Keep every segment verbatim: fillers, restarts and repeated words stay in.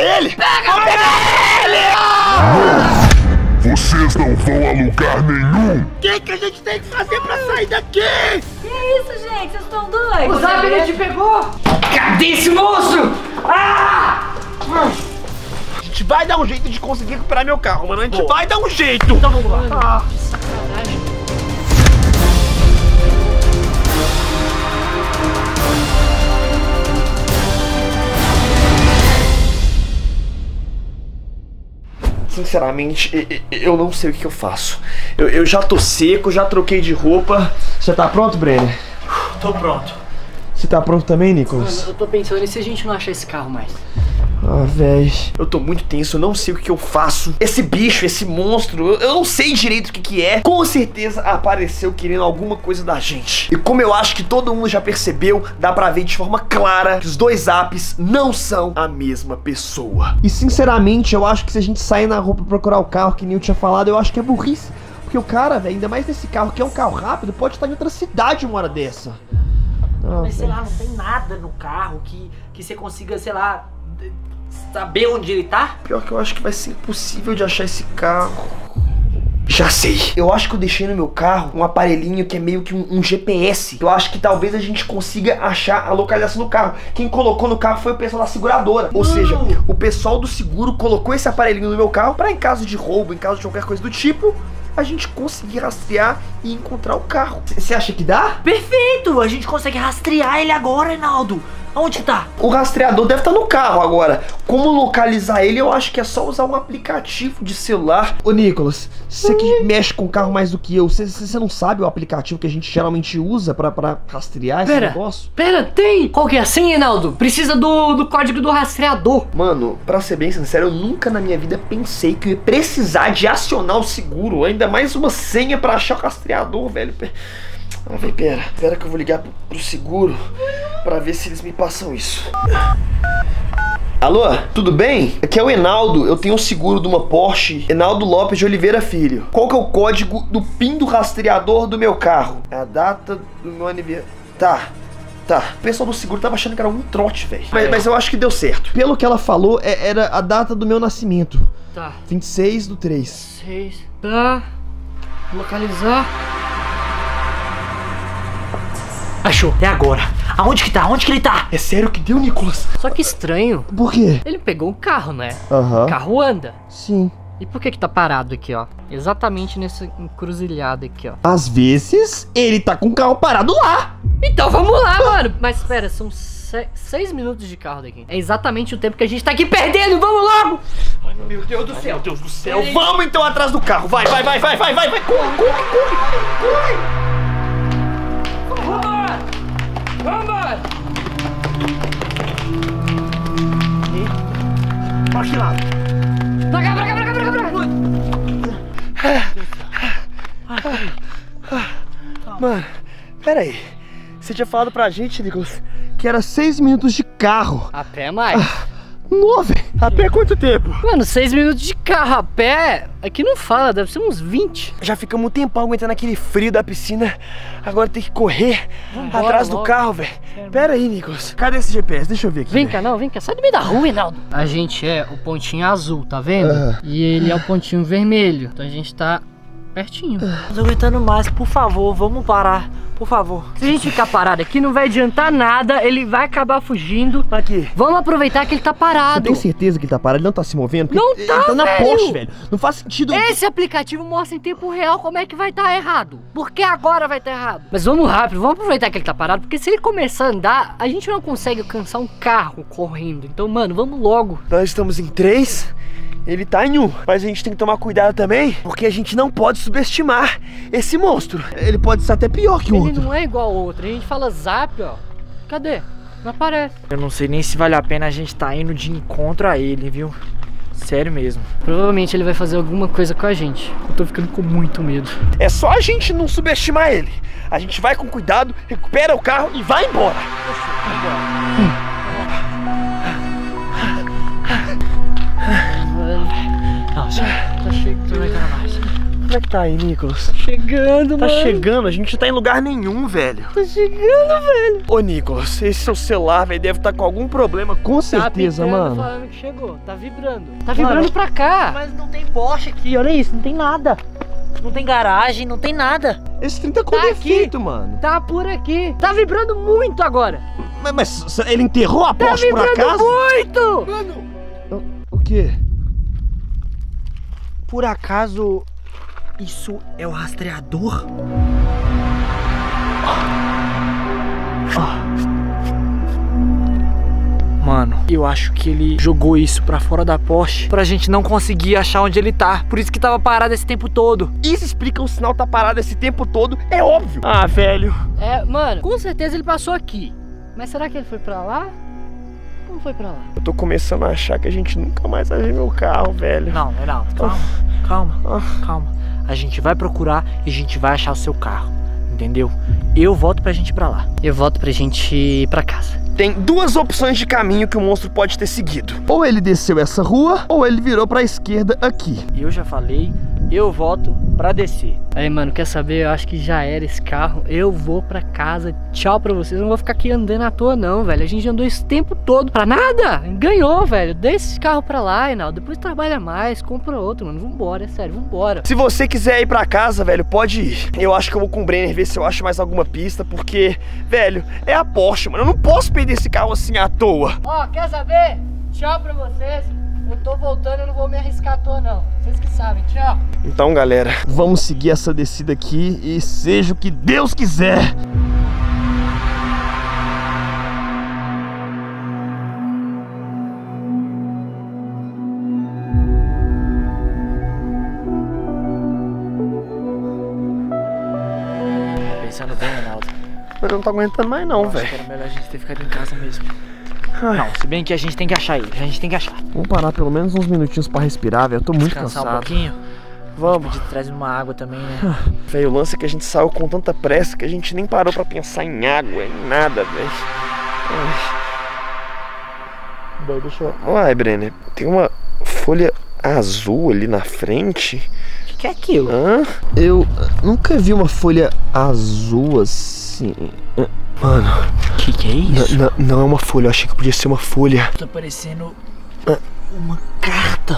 pegar ele! Pega! Vamos pegar ele! Ah! Vocês não vão a lugar nenhum! O que, que a gente tem que fazer pra sair daqui? Que isso, gente? Vocês estão doidos? O Zap, ele te pegou! Cadê esse monstro? Ah! A gente vai dar um jeito de conseguir recuperar meu carro, mano. A gente Pô. vai dar um jeito! Então vamos lá. Ah. Sinceramente, eu não sei o que eu faço. Eu, eu já tô seco, já troquei de roupa. Você tá pronto, Brenner? Tô pronto. Você tá pronto também, Nicholas? Mano, eu tô pensando e se a gente não achar esse carro mais? Ah, véi. Eu tô muito tenso, eu não sei o que eu faço. Esse bicho, esse monstro, eu, eu não sei direito o que que é. Com certeza apareceu querendo alguma coisa da gente. E como eu acho que todo mundo já percebeu, dá pra ver de forma clara que os dois apps não são a mesma pessoa. E sinceramente, eu acho que se a gente sair na rua pra procurar o carro, que nem eu tinha falado, eu acho que é burrice. Porque o cara, velho, ainda mais nesse carro que é um carro rápido, pode estar em outra cidade uma hora dessa. Ah, Mas sei lá, não tem nada no carro que, que você consiga, sei lá, saber onde ele tá? Pior que eu acho que vai ser impossível de achar esse carro. Já sei. Eu acho que eu deixei no meu carro um aparelhinho que é meio que um, um G P S. Eu acho que talvez a gente consiga achar a localização do carro. Quem colocou no carro foi o pessoal da seguradora. Ou Não. seja, o pessoal do seguro colocou esse aparelhinho no meu carro pra, em caso de roubo, em caso de qualquer coisa do tipo, a gente conseguir rastrear e encontrar o carro. Você acha que dá? Perfeito! A gente consegue rastrear ele agora, Reinaldo. Aonde que tá? O rastreador deve estar no carro agora. Como localizar ele, eu acho que é só usar um aplicativo de celular. Ô, Nicholas, você que mexe com carro mais do que eu, você, você não sabe o aplicativo que a gente geralmente usa pra, pra rastrear esse Pera, negócio? Pera, tem! Qual que é a senha, Reinaldo? Precisa do, do código do rastreador. Mano, pra ser bem sincero, eu nunca na minha vida pensei que eu ia precisar de acionar o seguro. Ainda mais uma senha pra achar o rastreador, velho. Ah, velho, pera. Pera que eu vou ligar pro, pro seguro pra ver se eles me passam isso. Alô, tudo bem? Aqui é o Enaldo, eu tenho um seguro de uma Porsche Enaldo Lopes de Oliveira Filho. Qual que é o código do PIN do rastreador do meu carro? É a data do meu aniversário. Tá, tá. O pessoal do seguro tava achando que era um trote, velho. Mas, mas eu acho que deu certo. Pelo que ela falou, é, era a data do meu nascimento. Tá. vinte e seis do três. Seis. Tá. Localizar. Achou, é agora. Aonde que tá? Onde que ele tá? É sério que deu, Nicholas? Só que estranho. Por quê? Ele pegou um carro, né? Aham. O carro anda. Sim. E por que que tá parado aqui, ó? Exatamente nessa encruzilhada aqui, ó. Às vezes, ele tá com o carro parado lá. Então vamos lá, mano. Mas espera, são se seis minutos de carro daqui. É exatamente o tempo que a gente tá aqui perdendo. Vamos logo! Ai, meu Deus do céu, Deus do céu. Vamos então atrás do carro. Vai, vai, vai, vai, vai, vai, vai. Corre, corre, corre, corre. Vambora! Vambora! Pra que lado? Pra cá, pra cá, pra cá, pra cá, pra cá! Mano, pera aí. Você tinha falado pra gente, Nicholas, que era seis minutos de carro. A pé é mais. Não, velho. A pé quanto tempo? Mano, seis minutos de carro a pé, aqui não fala, deve ser uns vinte. Já ficamos um tempão aguentando aquele frio da piscina. Agora tem que correr Vambora, atrás do logo. carro, velho. Pera aí, Nicholas. Cadê esse G P S? Deixa eu ver aqui. Vem cá, não, vem cá, sai do meio da rua, Reinaldo. A gente é o pontinho azul, tá vendo? Aham. E ele é o pontinho vermelho, então a gente tá pertinho. Não tô aguentando mais, por favor, vamos parar, por favor. Se a gente ficar parado aqui, não vai adiantar nada, ele vai acabar fugindo. Aqui. Vamos aproveitar que ele tá Você parado. tem certeza que ele tá parado? Ele não tá se movendo? Porque Não ele tá, tá na velho. Porsche, velho. Não faz sentido. Esse aplicativo mostra em tempo real como é que vai estar errado. Por que agora vai estar errado? Mas vamos rápido, vamos aproveitar que ele tá parado, porque se ele começar a andar, a gente não consegue alcançar um carro correndo. Então, mano, vamos logo. Nós estamos em três, ele tá em um. Mas a gente tem que tomar cuidado também, porque a gente não pode subestimar esse monstro. Ele pode ser até pior que o Ele outro. não é igual ao outro. A gente fala zap, ó. Cadê? Não aparece. Eu não sei nem se vale a pena a gente tá indo de encontro a ele, viu? Sério mesmo. Provavelmente ele vai fazer alguma coisa com a gente. Eu tô ficando com muito medo. É só a gente não subestimar ele. A gente vai com cuidado, recupera o carro e vai embora. Nossa, tá cheio de tudo na cara mais. Como é que tá aí, Nicolas? Chegando, Tá mano. chegando, a gente não tá em lugar nenhum, velho. Tá chegando, velho. Ô, Nicolas, esse seu celular, velho, deve estar com algum problema, com certeza, tá mano. falando que chegou. Tá vibrando. Tá vibrando pra cá. Mas não tem Porsche aqui, olha isso, não tem nada. Não tem garagem, não tem nada. Esse trem tá com Tá defeito, mano. Tá por aqui. Tá vibrando muito agora. Mas, mas ele enterrou a Tá Porsche por vibrando acaso? muito. O, o quê? Por acaso, isso é o rastreador? Mano, eu acho que ele jogou isso pra fora da Porsche pra gente não conseguir achar onde ele tá. Por isso que tava parado esse tempo todo. Isso explica o sinal tá parado esse tempo todo, é óbvio. Ah, velho. É, mano, com certeza ele passou aqui. Mas será que ele foi pra lá? Não foi pra lá. Eu tô começando a achar que a gente nunca mais vai ver meu carro, velho. Não, não, calma, calma, calma. A gente vai procurar e a gente vai achar o seu carro, entendeu? Eu volto pra gente ir pra lá. Eu volto pra gente ir pra casa. Tem duas opções de caminho que o monstro pode ter seguido. Ou ele desceu essa rua, ou ele virou pra esquerda aqui. Eu já falei, eu volto pra descer. Aí, mano, quer saber? Eu acho que já era esse carro. Eu vou pra casa. Tchau pra vocês. Eu não vou ficar aqui andando à toa, não, velho. A gente andou esse tempo todo pra nada. Ganhou, velho. Deixa esse carro pra lá, Reinaldo. Depois trabalha mais, compra outro, mano. Vambora, é sério, vambora. Se você quiser ir pra casa, velho, pode ir. Eu acho que eu vou com o Brenner ver se eu acho mais alguma pista, porque, velho, é a Porsche, mano. Eu não posso perder esse carro assim à toa. Ó, quer saber? Tchau pra vocês. Eu tô voltando, eu não vou me arriscar à toa, não. Vocês que sabem, tchau. Então, galera, vamos seguir essa descida aqui e seja o que Deus quiser. Pensando bem, Reinaldo. Eu não tô aguentando mais não, Acho que velho. era melhor a gente ter ficado em casa mesmo. Não, se bem que a gente tem que achar ele, a gente tem que achar. Vamos parar pelo menos uns minutinhos pra respirar, velho. Eu tô muito Descansar um cansado. pouquinho. Vamos. De traz uma água também, né? Velho, o lance é que a gente saiu com tanta pressa que a gente nem parou pra pensar em água, em nada, velho. Velho, deixa eu... Olha, Brenner, tem uma folha azul ali na frente. O que, que é aquilo? Hã? Eu nunca vi uma folha azul assim. Mano, O que, que é isso? n- n- não é uma folha, eu achei que podia ser uma folha. Tá parecendo uma carta.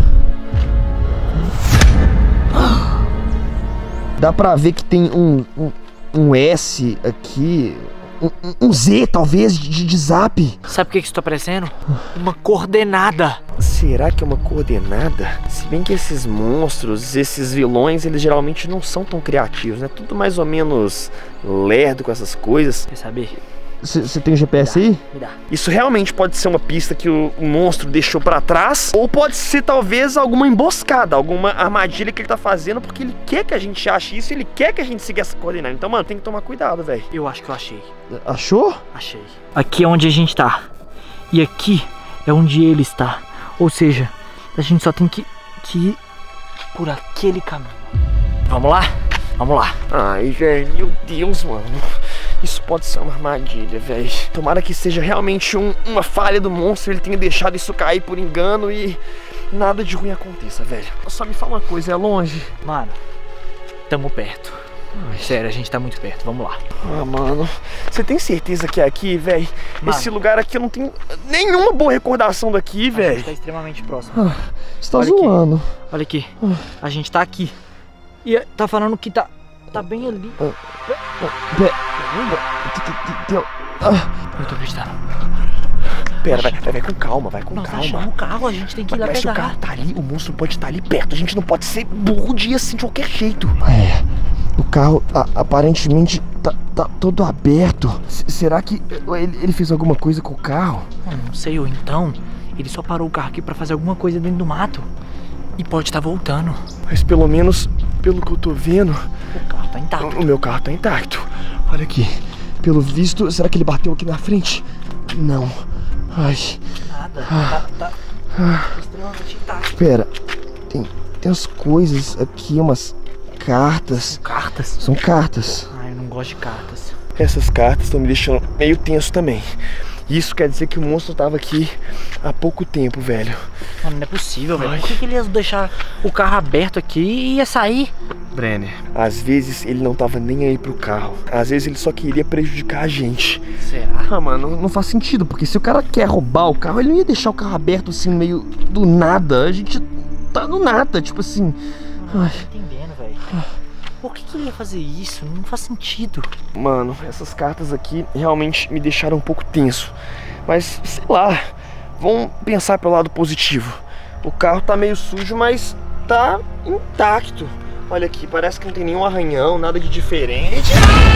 Dá pra ver que tem um, um, um S aqui, um, um Z talvez de, de zap. Sabe o que, que isso tá parecendo? Uma coordenada. Será que é uma coordenada? Se bem que esses monstros, esses vilões, eles geralmente não são tão criativos, né? Tudo mais ou menos lerdo com essas coisas. Quer saber? Você tem o G P S aí? Me dá. Isso realmente pode ser uma pista que o monstro deixou pra trás, ou pode ser talvez alguma emboscada, alguma armadilha que ele tá fazendo, porque ele quer que a gente ache isso, ele quer que a gente siga essa coordenada. Então, mano, tem que tomar cuidado, velho. Eu acho que eu achei. Achou? Achei. Aqui é onde a gente tá. E aqui é onde ele está. Ou seja, a gente só tem que, que ir por aquele caminho. Vamos lá? Vamos lá. Ai, velho, meu Deus, mano. Isso pode ser uma armadilha, velho. Tomara que seja realmente um, uma falha do monstro, ele tenha deixado isso cair por engano e nada de ruim aconteça, velho. Só me fala uma coisa, é longe? Mano, tamo perto. Sério, a gente tá muito perto. Vamos lá. Ah, mano, você tem certeza que é aqui, velho? Mano. Esse lugar aqui eu não tenho nenhuma boa recordação daqui, A gente velho. tá extremamente próximo. Você tá Olha aqui. zoando. Olha aqui. A gente tá aqui. E tá falando que tá, tá bem ali. Eu tô acreditando. Pera, vai, vai, vai com calma, vai com Nós calma. achamos o carro, a gente tem que ir lá Mas se o pegar. carro tá ali, o monstro pode estar ali perto. A gente não pode ser burro de ir assim de qualquer jeito. É, o carro a- aparentemente tá, tá todo aberto. S- será que ele, ele fez alguma coisa com o carro? Eu não sei, ou então ele só parou o carro aqui pra fazer alguma coisa dentro do mato. E pode estar voltando. Mas pelo menos, pelo que eu tô vendo, O carro tá intacto. o meu carro tá intacto. Olha aqui. Pelo visto, será que ele bateu aqui na frente? Não. Ai, Nada. Tá, tá extremamente intacto. pera. Tem, tem as coisas aqui, umas cartas. Cartas? São cartas. Ai, eu não gosto de cartas. Essas cartas estão me deixando meio tenso também. Isso quer dizer que o monstro tava aqui há pouco tempo, velho. Mano, não é possível, velho. Por que, que ele ia deixar o carro aberto aqui e ia sair? Brenner, às vezes ele não tava nem aí pro carro. Às vezes ele só queria prejudicar a gente. Será? Ah, mano, não faz sentido, porque se o cara quer roubar o carro, ele não ia deixar o carro aberto assim, meio do nada. A gente tá no nada, tipo assim. Não, não tô entendendo, velho. Por que, que ele ia fazer isso? Não faz sentido. Mano, essas cartas aqui realmente me deixaram um pouco tenso. Mas, sei lá, vamos pensar pelo lado positivo. O carro tá meio sujo, mas tá intacto. Olha aqui, parece que não tem nenhum arranhão, nada de diferente.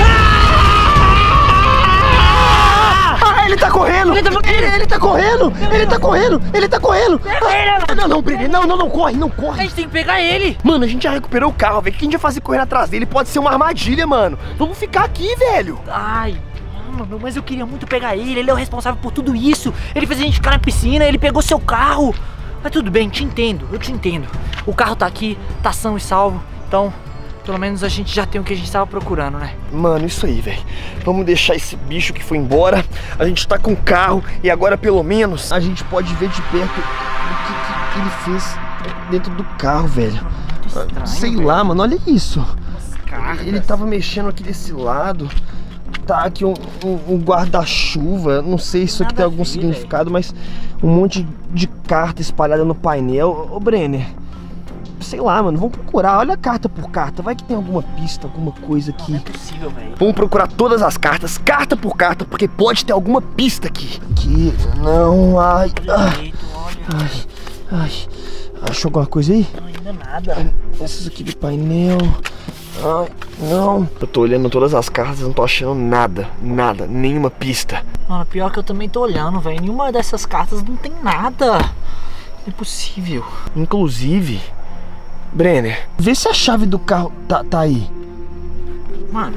Ah, ele tá correndo! Ele tá, ele, ele tá correndo! Ele tá correndo! Ele tá correndo! Ah, não, não, Brenner, não, não, não, corre, não corre! A gente tem que pegar ele! Mano, a gente já recuperou o carro, velho. O que a gente vai fazer correndo atrás dele? Pode ser uma armadilha, mano. Vamos ficar aqui, velho. Ai, mano, mas eu queria muito pegar ele. Ele é o responsável por tudo isso. Ele fez a gente ficar na piscina, ele pegou seu carro. Mas tudo bem, te entendo, eu te entendo. O carro tá aqui, tá são e salvo. Então, pelo menos a gente já tem o que a gente tava procurando, né? Mano, isso aí, velho. Vamos deixar esse bicho que foi embora. A gente tá com o carro e agora pelo menos a gente pode ver de perto o que, que, que ele fez dentro do carro, velho. Estranho, Sei velho. lá, mano, olha isso. Cartas. Ele tava mexendo aqui desse lado. Tá aqui um, um, um guarda-chuva. Não sei se isso aqui Nada tem a algum ver, significado, mas um monte de carta espalhada no painel. Ô, Brenner, sei lá, mano, vamos procurar. Olha a carta por carta. Vai que tem alguma pista, alguma coisa aqui. Não é possível, velho. Vamos procurar todas as cartas, carta por carta, porque pode ter alguma pista aqui. Aqui, não, ai, ai, Direito, olha. ai, ai. Achou alguma coisa aí? Não, ainda nada. Essas aqui de painel. Ai, não. Eu tô olhando todas as cartas, não tô achando nada, nada, nenhuma pista. Mano, pior que eu também tô olhando, velho. Nenhuma dessas cartas não tem nada. Não é possível. Inclusive, Brenner, vê se a chave do carro tá, tá aí. Mano.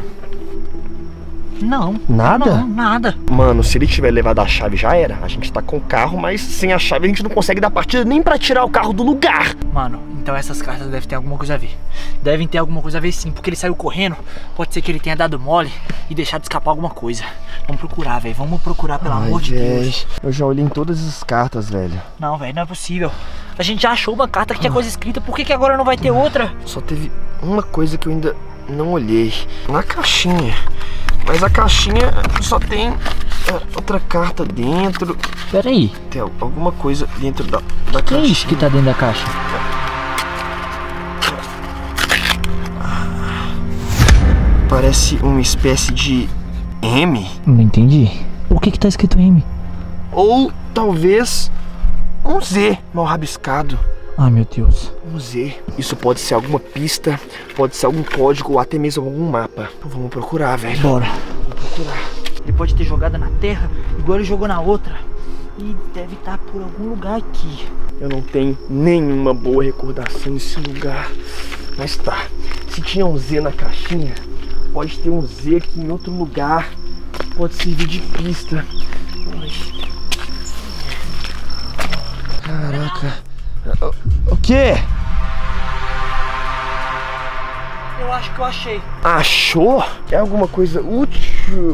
Não. Nada? Não, nada. Mano, se ele tiver levado a chave já era. A gente tá com o carro, mas sem a chave a gente não consegue dar partida nem pra tirar o carro do lugar. Mano, então essas cartas devem ter alguma coisa a ver. Devem ter alguma coisa a ver sim, porque ele saiu correndo. Pode ser que ele tenha dado mole e deixado escapar alguma coisa. Vamos procurar, velho. Vamos procurar, pelo Ai, amor de véi, Deus. Eu já olhei em todas as cartas, velho. Não, velho, não é possível. A gente já achou uma carta que tinha coisa escrita. Por que, que agora não vai ter outra? Só teve uma coisa que eu ainda não olhei. Na caixinha. Mas a caixinha só tem é, outra carta dentro. Pera aí. Tem alguma coisa dentro da, da Que é caixa. isso que tá dentro da caixa? Parece uma espécie de M. Não entendi. O que que tá escrito M? Ou talvez um Z mal rabiscado. Ai, meu Deus. Um Z. Isso pode ser alguma pista, pode ser algum código ou até mesmo algum mapa. Então vamos procurar, velho. Bora. Vamos procurar. Ele pode ter jogado na terra, igual ele jogou na outra. E deve estar por algum lugar aqui. Eu não tenho nenhuma boa recordação desse lugar. Mas tá. Se tinha um Z na caixinha, pode ter um Z aqui em outro lugar. Pode servir de pista. Ai. Caraca. O, o quê? Eu acho que eu achei. Achou? É alguma coisa útil?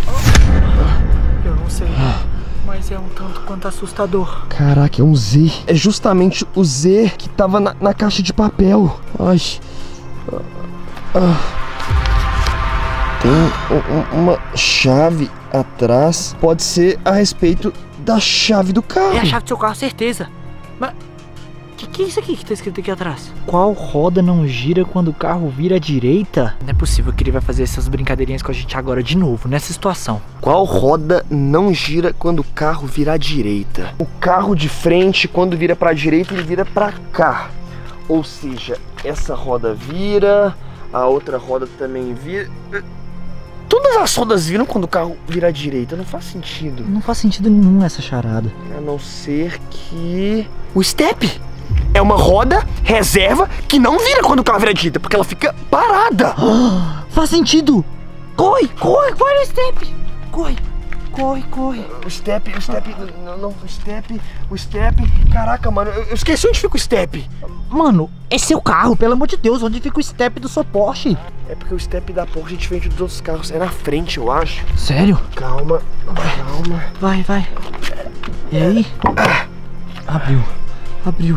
Eu não sei, mas é um tanto quanto assustador. Caraca, é um Z. É justamente o Z que tava na, na caixa de papel. Ai. Ah. Tem um, um, uma chave atrás. Pode ser a respeito da chave do carro. É a chave do seu carro, certeza. Mas que que é isso aqui que tá escrito aqui atrás? Qual roda não gira quando o carro vira à direita? Não é possível que ele vai fazer essas brincadeirinhas com a gente agora de novo, nessa situação. Qual roda não gira quando o carro vira à direita? O carro de frente, quando vira pra direita, ele vira pra cá. Ou seja, essa roda vira, a outra roda também vira. Todas as rodas viram quando o carro vira à direita. Não faz sentido. Não faz sentido nenhum essa charada. A não ser que... O step é uma roda reserva que não vira quando o carro vira à direita, porque ela fica parada. Faz sentido! Corre, corre, corre no step! Corre! corre, corre. O step, o step, não, não, o step, o step. Caraca, mano, eu, eu esqueci onde fica o step. Mano, é seu carro, pelo amor de Deus, onde fica o step do seu Porsche? É porque o step da Porsche é diferente dos outros carros, é na frente, eu acho. Sério? Calma, calma. Vai, vai. E aí? Ah. Abriu, abriu.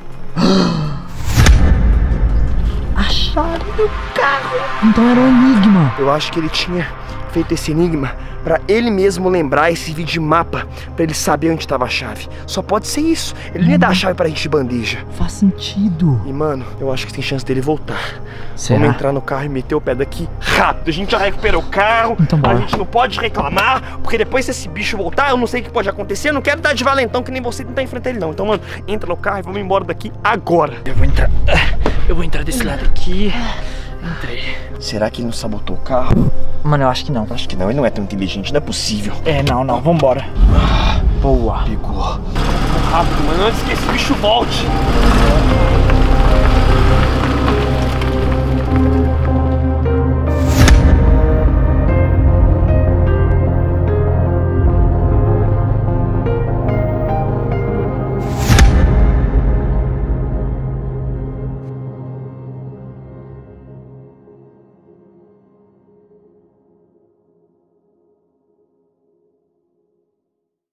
A chave do carro. Então era um enigma. Eu acho que ele tinha feito esse enigma pra ele mesmo lembrar esse vídeo de mapa, pra ele saber onde estava a chave. Só pode ser isso. Ele não ia dar a chave pra gente de bandeja. Faz sentido. E mano, eu acho que tem chance dele voltar. Será? Vamos entrar no carro e meter o pé daqui rápido. A gente já recuperou o carro. Então bora. A gente não pode reclamar, porque depois se esse bicho voltar, eu não sei o que pode acontecer. Eu não quero dar de valentão que nem você tentar enfrentar ele não. Então mano, entra no carro e vamos embora daqui agora. Eu vou entrar. Eu vou entrar desse lado aqui. Entrei. Será que ele não sabotou o carro? Mano, eu acho que não. Acho que não, ele não é tão inteligente, não é possível. É, não, não, vambora. Boa. Pegou. Rápido, mano, antes que esse bicho volte.